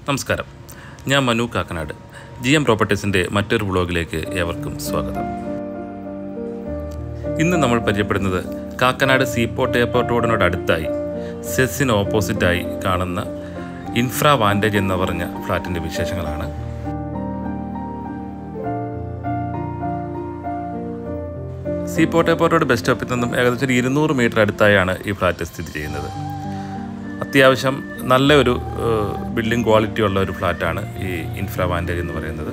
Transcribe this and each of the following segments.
നമസ്കാരം, ഞാൻ മനു കാക്കനാട്. GM പ്രോപ്പർട്ടീസിൻ്റെ മറ്റൊരു വ്ളോഗിലേക്ക് ഏവർക്കും സ്വാഗതം. ഇന്ന് നമ്മൾ പരിചയപ്പെടുന്നത് കാക്കനാട് സീപോർട്ട് എയർപോർട്ട് റോഡിനോട് അടുത്തായി സെസ്സിന് ഓപ്പോസിറ്റായി കാണുന്ന ഇൻഫ്രാ വാൻറ്റേജ് എന്ന് പറഞ്ഞ ഫ്ലാറ്റിൻ്റെ വിശേഷങ്ങളാണ്. സീപോർട്ട് എയർപോർട്ട് റോഡ് ബസ് സ്റ്റോപ്പിൽ നിന്നും ഏകദേശം 200 മീറ്റർ അടുത്തായാണ് ഈ ഫ്ലാറ്റ് സ്ഥിതി ചെയ്യുന്നത്. അത്യാവശ്യം നല്ല ഒരു ബിൽഡിംഗ് ക്വാളിറ്റി ഉള്ള ഒരു ഫ്ലാറ്റാണ് ഈ ഇൻഫ്രാ വാൻറ്റേജ് എന്ന് പറയുന്നത്.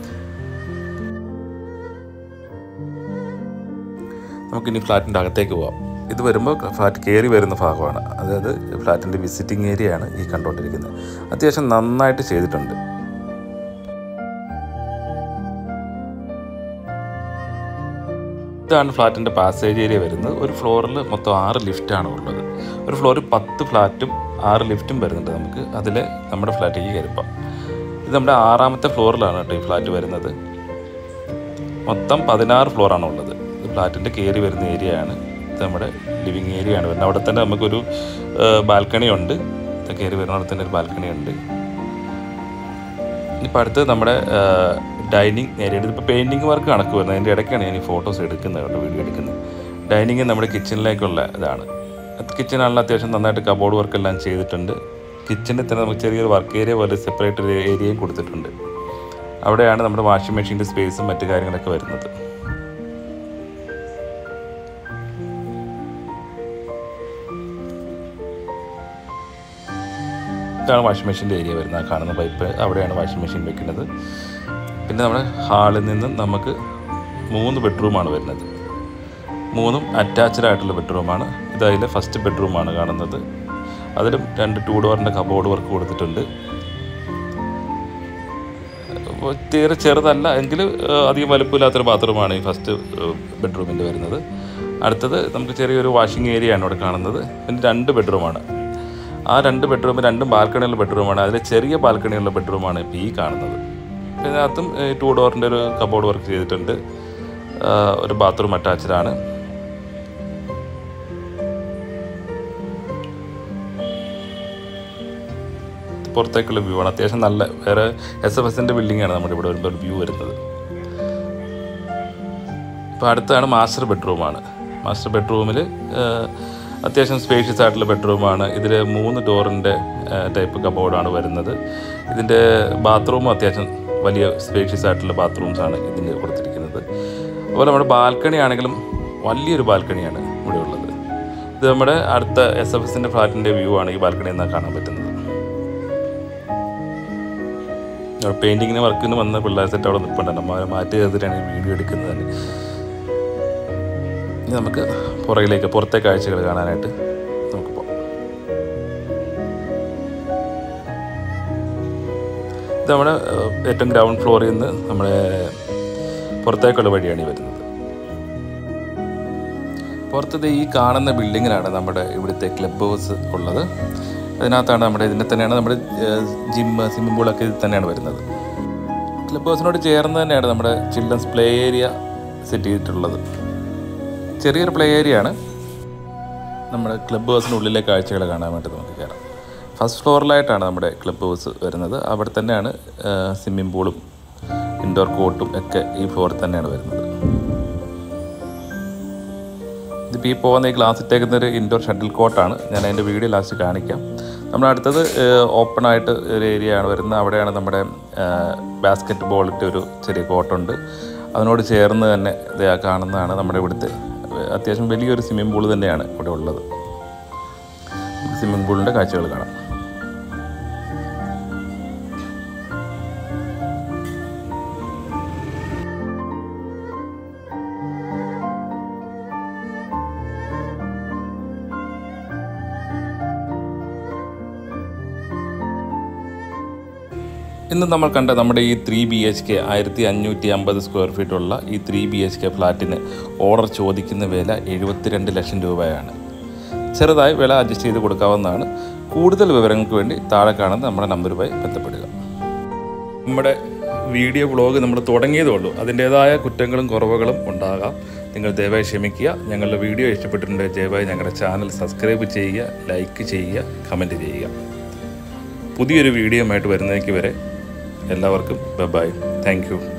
നമുക്കിനി ഫ്ലാറ്റിൻ്റെ അകത്തേക്ക് പോകാം. ഇത് വരുമ്പോൾ ഫ്ലാറ്റ് കയറി വരുന്ന ഭാഗമാണ്, അതായത് ഫ്ലാറ്റിൻ്റെ വിസിറ്റിംഗ് ഏരിയയാണ് ഈ കണ്ടുകൊണ്ടിരിക്കുന്നത്. അത്യാവശ്യം നന്നായിട്ട് ചെയ്തിട്ടുണ്ട്. ഇതാണ് ഫ്ലാറ്റിൻ്റെ പാസേജ് ഏരിയ വരുന്നത്. ഒരു ഫ്ലോറിൽ മൊത്തം 6 ലിഫ്റ്റാണ് ഉള്ളത്. ഒരു ഫ്ലോറിൽ 10 ഫ്ലാറ്റും 6 ലിഫ്റ്റും വരുന്നുണ്ട്. നമുക്ക് അതിൽ നമ്മുടെ ഫ്ലാറ്റിലേക്ക് കയറിപ്പം. ഇത് നമ്മുടെ 6ാമത്തെ ഫ്ലോറിലാണ് കേട്ടോ ഈ ഫ്ലാറ്റ് വരുന്നത്. മൊത്തം 16 ഫ്ലോറാണ് ഉള്ളത്. ഇത് ഫ്ലാറ്റിൻ്റെ കയറി വരുന്ന ഏരിയയാണ്. ഇത് നമ്മുടെ ലിവിങ് ഏരിയയാണ് വരുന്നത്. അവിടെ തന്നെ നമുക്കൊരു ബാൽക്കണി ഉണ്ട്. കയറി വരുന്നവിടെ തന്നെ ഒരു ബാൽക്കണി ഉണ്ട്. ഇപ്പം അടുത്ത് നമ്മുടെ ഡൈനിങ് ഏരിയ. ഇതിപ്പോൾ പെയിൻറ്റിങ് വർക്ക് കണക്ക് വരുന്നത്. അതിൻ്റെ ഇടയ്ക്കാണ് ഞാൻ ഈ ഫോട്ടോസ് എടുക്കുന്നത് കേട്ടോ, വീഡിയോ എടുക്കുന്നത്. ഡൈനിങ് നമ്മുടെ കിച്ചണിലേക്കുള്ള ഇതാണ്. കിച്ചണാണെങ്കിൽ അത്യാവശ്യം നന്നായിട്ട് കബോർഡ് വർക്കെല്ലാം ചെയ്തിട്ടുണ്ട്. കിച്ചണിൽ തന്നെ നമുക്ക് ചെറിയൊരു വർക്ക് ഏരിയ പോലെ സെപ്പറേറ്റ് ഒരു ഏരിയയും കൊടുത്തിട്ടുണ്ട്. അവിടെയാണ് നമ്മുടെ വാഷിംഗ് മെഷീൻ്റെ സ്പേസും മറ്റു കാര്യങ്ങളൊക്കെ വരുന്നത്. ഇതാണ് വാഷിംഗ് മെഷീൻ്റെ ഏരിയ വരുന്നത്. ആ കാണുന്ന പൈപ്പ്, അവിടെയാണ് വാഷിംഗ് മെഷീൻ വെക്കുന്നത്. പിന്നെ നമ്മുടെ ഹാളിൽ നിന്നും നമുക്ക് 3 ബെഡ്റൂമാണ് വരുന്നത്. 3ഉം അറ്റാച്ച്ഡ് ആയിട്ടുള്ള ബെഡ്റൂമാണ്. ഇതതിലെ ഫസ്റ്റ് ബെഡ്റൂമാണ് കാണുന്നത്. അതിലും 2 2 ഡോറിൻ്റെ കബോർഡ് വർക്ക് കൊടുത്തിട്ടുണ്ട്. തീരെ ചെറുതല്ല എങ്കിൽ അധികം വലുപ്പമില്ലാത്തൊരു ബാത്റൂമാണ് ഈ ഫസ്റ്റ് ബെഡ്റൂമിൻ്റെ വരുന്നത്. അടുത്തത് നമുക്ക് ചെറിയൊരു വാഷിംഗ് ഏരിയയാണ് ഇവിടെ കാണുന്നത്. പിന്നെ 2 ബെഡ്റൂമാണ്. ആ 2 ബെഡ്റൂമിൽ 2 ബാൽക്കണിയുള്ള ബെഡ്റൂമാണ്. അതിൽ ചെറിയ ബാൽക്കണിയുള്ള ബെഡ്റൂമാണ് ഇപ്പോൾ ഈ കാണുന്നത്. പിന്നെ അതിനകത്തും 2 ഡോറിൻ്റെ ഒരു കബോർഡ് വർക്ക് ചെയ്തിട്ടുണ്ട്. ഒരു ബാത്റൂം അറ്റാച്ച്ഡാണ്. പുറത്തേക്കുള്ള വ്യൂ ആണ്. അത്യാവശ്യം നല്ല വേറെ SFSൻ്റെ ബിൽഡിങ്ങാണ് നമ്മുടെ ഇവിടെ വരുമ്പോൾ ഒരു വ്യൂ വരുന്നത്. ഇപ്പോൾ അടുത്താണ് മാസ്റ്റർ ബെഡ്റൂമാണ്. മാസ്റ്റർ ബെഡ്റൂമിൽ അത്യാവശ്യം സ്പേഷ്യസ് ആയിട്ടുള്ള ബെഡ്റൂമാണ്. ഇതിൽ 3 ഡോറിൻ്റെ ടൈപ്പ് കബോർഡാണ് വരുന്നത്. ഇതിൻ്റെ ബാത്റൂമും അത്യാവശ്യം വലിയ സ്പേഷ്യസ് ആയിട്ടുള്ള ബാത്റൂംസാണ് ഇതിന് കൊടുത്തിരിക്കുന്നത്. അതുപോലെ നമ്മുടെ ബാൽക്കണി ആണെങ്കിലും വലിയൊരു ബാൽക്കണിയാണ് ഇവിടെ ഉള്ളത്. ഇത് നമ്മുടെ അടുത്ത SFSൻ്റെ ഫ്ലാറ്റിൻ്റെ വ്യൂ ആണ് ഈ ബാൽക്കണിയിൽ നിന്ന് കാണാൻ പറ്റുന്നത്. പെയിൻറ്റിങ്ങിന് വർക്കിന് വന്ന പിള്ളേർ സെറ്റ് അവിടെ നിൽപ്പുണ്ടല്ലോ, മാറ്റി ചെയ്തിട്ടാണ് ഈ വീഡിയോ എടുക്കുന്നത് തന്നെ. ഇനി നമുക്ക് പുറത്തെ കാഴ്ചകൾ കാണാനായിട്ട് നമുക്ക് പോകാം. ഇത് നമ്മുടെ ഏറ്റവും ഗ്രൗണ്ട് ഫ്ലോറിൽ നിന്ന് നമ്മുടെ പുറത്തേക്കുള്ള വഴിയാണ് ഈ വരുന്നത്. പുറത്തത് ഈ കാണുന്ന ബിൽഡിങ്ങിലാണ് നമ്മുടെ ഇവിടുത്തെ ക്ലബ് ഹൗസ് ഉള്ളത്. അതിനകത്താണ് ഇതിനെ തന്നെയാണ് നമ്മുടെ സ്വിമ്മിംഗ് പൂളൊക്കെ ഇത് തന്നെയാണ് വരുന്നത്. ക്ലബ് ഹൗസിനോട് ചേർന്ന് തന്നെയാണ് നമ്മുടെ ചിൽഡ്രൻസ് പ്ലേ ഏരിയ സെറ്റ് ചെയ്തിട്ടുള്ളത്. ചെറിയൊരു പ്ലേ ഏരിയ ആണ്. നമ്മുടെ ക്ലബ് ഹൗസിനുള്ളിലെ കാഴ്ചകൾ കാണാൻ വേണ്ടി നമുക്ക് കയറാം. ഫസ്റ്റ് ഫ്ലോറിലായിട്ടാണ് നമ്മുടെ ക്ലബ് ഹൗസ് വരുന്നത്. അവിടെ തന്നെയാണ് സ്വിമ്മിംഗ് പൂളും ഇൻഡോർ കോർട്ടും ഒക്കെ ഈ ഫ്ലോറിൽ തന്നെയാണ് വരുന്നത്. ഇതിപ്പോൾ ഈ പോകുന്ന ഈ ഗ്ലാസ് ഇട്ടേക്കുന്നൊരു ഇൻഡോർ ഷട്ടിൽ കോർട്ടാണ്. ഞാൻ അതിൻ്റെ വീഡിയോ ലാസ്റ്റ് കാണിക്കാം. നമ്മുടെ അടുത്തത് ഓപ്പണായിട്ട് ഒരു ഏരിയ ആണ് വരുന്നത്. അവിടെയാണ് നമ്മുടെ ബാസ്ക്കറ്റ് ബോളിൻ്റെ ഒരു ചെറിയ കോർട്ടുണ്ട്. അതിനോട് ചേർന്ന് തന്നെ ഇത് കാണുന്നതാണ് നമ്മുടെ ഇവിടുത്തെ അത്യാവശ്യം വലിയൊരു സ്വിമ്മിംഗ് പൂൾ തന്നെയാണ് ഇവിടെ ഉള്ളത്. സ്വിമ്മിംഗ് പൂളിൻ്റെ കാഴ്ചകൾ കാണാം. ഇന്ന് നമ്മൾ കണ്ട നമ്മുടെ ഈ 3 BHK 1550 സ്ക്വയർ ഫീറ്റുള്ള ഈ 3 BHK ഫ്ലാറ്റിന് ഓർഡർ ചോദിക്കുന്ന വില 72 ലക്ഷം രൂപയാണ്. ചെറുതായി വില അഡ്ജസ്റ്റ് ചെയ്ത് കൊടുക്കാവുന്നതാണ്. കൂടുതൽ വിവരങ്ങൾക്ക് വേണ്ടി താഴെ കാണുന്ന നമ്മുടെ നമ്പറുമായി ബന്ധപ്പെടുക. നമ്മുടെ വീഡിയോ വ്ളോഗ് നമ്മൾ തുടങ്ങിയതേ ഉള്ളൂ. അതിൻ്റേതായ കുറ്റങ്ങളും കുറവുകളും ഉണ്ടാകാം. നിങ്ങൾ ദയവായി ക്ഷമിക്കുക. ഞങ്ങളുടെ വീഡിയോ ഇഷ്ടപ്പെട്ടിട്ടുണ്ടെങ്കിൽ ദയവായി ഞങ്ങളുടെ ചാനൽ സബ്സ്ക്രൈബ് ചെയ്യുക, ലൈക്ക് ചെയ്യുക, കമൻറ്റ് ചെയ്യുക. പുതിയൊരു വീഡിയോ ആയിട്ട് വരുന്നേക്ക് വരെ എല്ലാവർക്കും ബൈ. Thank you.